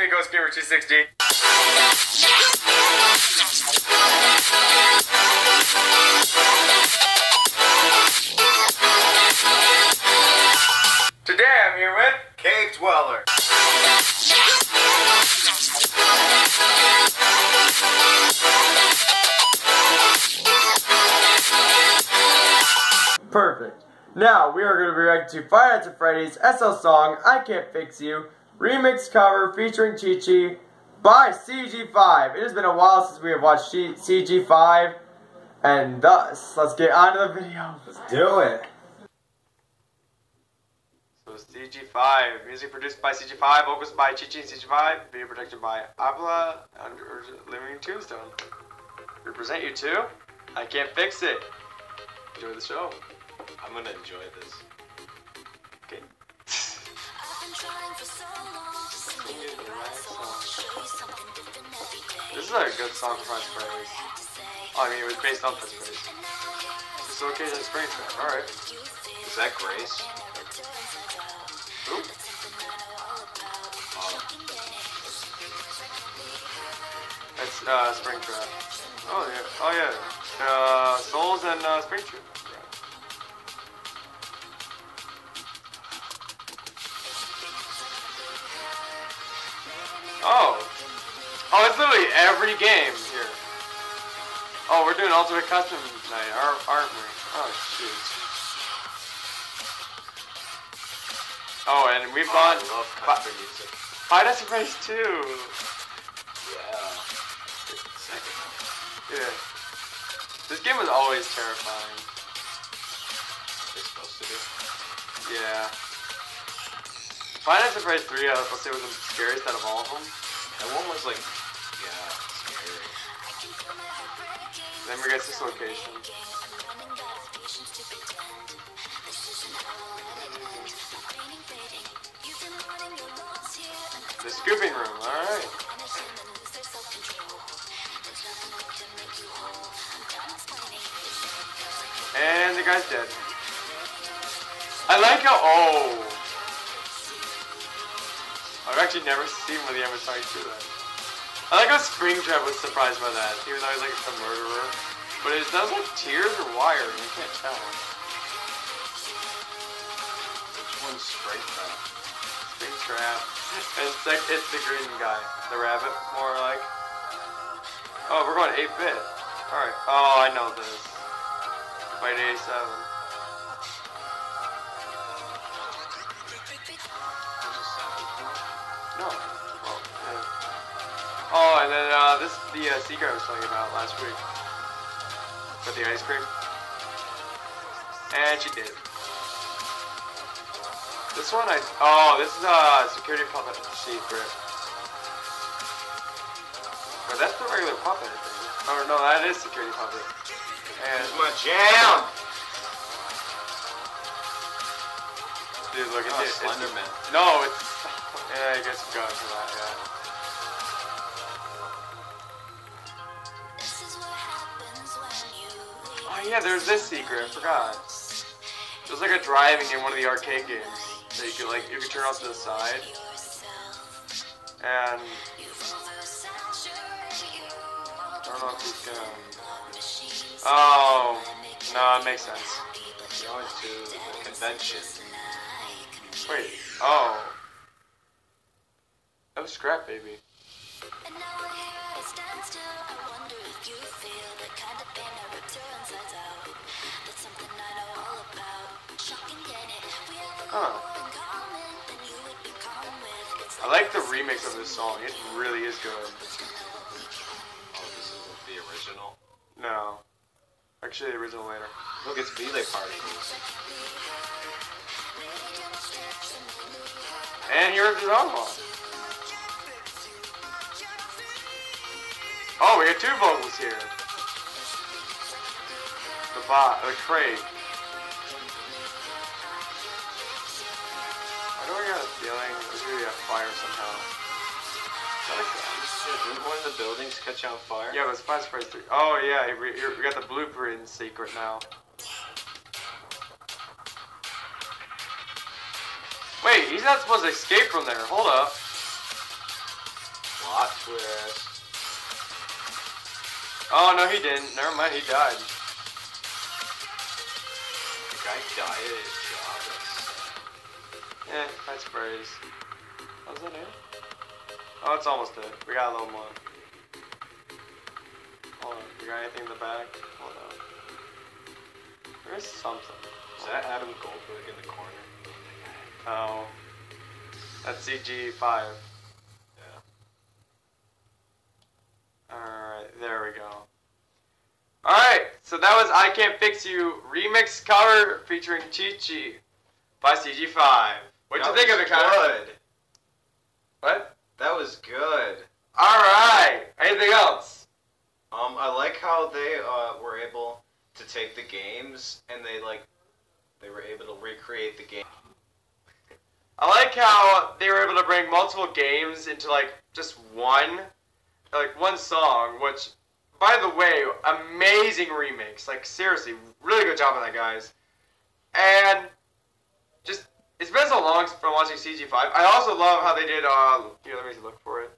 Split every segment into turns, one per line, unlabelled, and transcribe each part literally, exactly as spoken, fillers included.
me, Ghost Gamer two sixty. Today I'm here with Cave Dweller. Perfect. Now we are going to be reacting to Five Nights at Freddy's S L song I Can't Fix You remix cover featuring Chi Chi by C G five. It has been a while since we have watched C G five, and thus let's get on to the video. Let's do it. So C G five, music produced by C G five, vocals by Chi Chi and C G five, video production by Abla under Living Tombstone. Represent you too. I Can't Fix It. Enjoy the show.
I'm gonna enjoy this.
Okay. This is a good song for French Freddy's. Oh, I mean, it was based on French Freddy's. It's okay to spring trap. Alright.
Is that Grace?
Ooh.
Oh.
That's uh, spring trap. Oh, yeah. Oh, yeah. Uh, Souls and uh, spring trap. Oh. Oh, it's literally every game here. Oh, we're doing Ultimate Custom night, aren't we? Oh, shoot. Oh, and we've gone...
Oh, I love custom music.
Five Nights at Freddy's too.
Yeah.
Yeah. This game was always terrifying.
It's supposed to be.
Yeah. Five Nights at Freddy's three, I'll say, was the scariest out of all of them.
That one was like, yeah, scary.
Then we get this location. The scooping room, alright. And the guy's dead. I like how, oh. I've actually never seen one of the animatronics do that. I like how Springtrap was surprised by that, even though he's like a murderer. But it does like tears or wire, and you can't tell.
Which one's Springtrap?
Springtrap. And it's like, it's the green guy. The rabbit, more like. Oh, we're going eight bit. Alright. Oh, I know this. Fight eighty-seven. No. Well, yeah. Oh, and then uh, this is the uh, secret I was talking about last week. With the ice cream. And she did. This one I... Oh, this is a uh, security puppet secret. But that's the regular puppet, I think. Oh, no, that is security puppet. And...
It's my jam!
Dude, look,
oh,
it's...
Slenderman.
It's, no, it's... Yeah, I guess you got it for that, yeah. Oh yeah, there's this secret, I forgot. There's like a driving in one of the arcade games that you could like, you could turn off to the side. And... I don't know if he's gonna... Oh, no, it makes sense.
Going to the convention.
Wait, oh. That was Scrap Baby. Huh. I like the remix of this song. It really is good.
Oh, this isn't the original?
No. Actually, the original later.
Look, it's Relay Party music.
And here's his own one. Oh, we got two vocals here. The bot, the crate. Why do I got a feeling there's gonna be a fire somehow? I like that.
Didn't one of the buildings catch on fire?
Yeah, it was Five Nights three. Oh yeah, we, we got the blueprint secret now. Wait, he's not supposed to escape from there. Hold up.
Plot twist.
Oh no, he didn't. Never mind, he died.
The guy died at his job. That's
Eh, nice phrase. Was that it? Oh, it's almost it. We got a little more. Hold on. You got anything in the back? Hold on. There is something.
Is that Adam Goldberg in the corner?
Oh. That's C G five.
Yeah.
Alright, there we go. Alright, so that was I Can't Fix You remix cover featuring Chi-Chi by C G five. What'd you think of it, Connor?
Good.
What?
That was good.
Alright! Anything else?
Um, I like how they uh, were able to take the games and they like they were able to recreate the game.
I like how they were able to bring multiple games into like just one, like one song, which, by the way, amazing remix. Like seriously, really good job on that, guys. And just, it's been so long from watching C G five. I also love how they did, uh, here, let me look for it.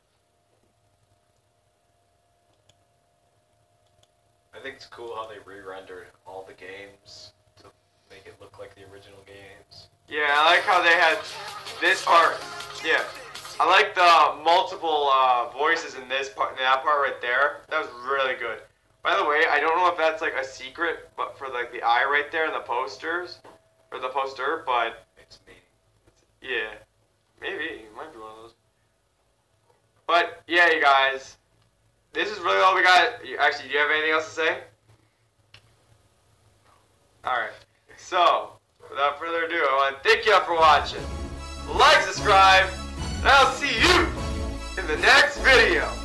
I think it's cool how they re-rendered all the games to make it look like the original games.
Yeah, I like how they had this part. Yeah, I like the multiple uh, voices in this part, in that part right there. That was really good. By the way, I don't know if that's like a secret, but for like the eye right there in the posters, or the poster, but
It's me.
yeah, maybe it might be one of those. But yeah, you guys, this is really all we got. You- Actually, do you have anything else to say? All right. So, without further ado, I want to thank you all for watching. Like, subscribe, and I'll see you in the next video.